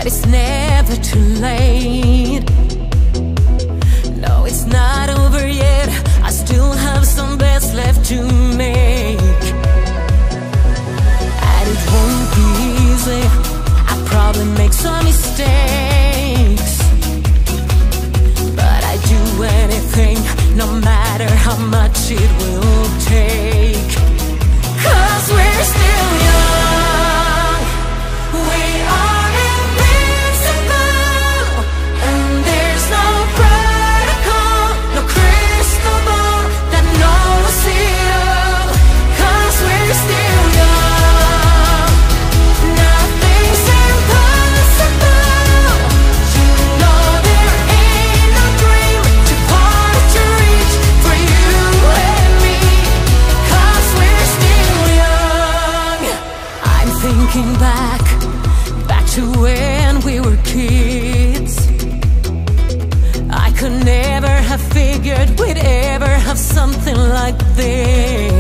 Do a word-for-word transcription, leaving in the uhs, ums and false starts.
it's never too late. No, it's not over yet. I still have some bets left to make. And it won't be easy. I probably make some mistakes, but I do anything, no matter how much it will take. Cause we're still young, we are invincible, and there's no protocol, no crystal ball that knows it all. Cause we're still young, nothing's impossible. You know there ain't no dream too far to reach for you and me. Cause we're still young. I'm thinking back, back to when we were kids. I could never have figured we'd ever have something like this.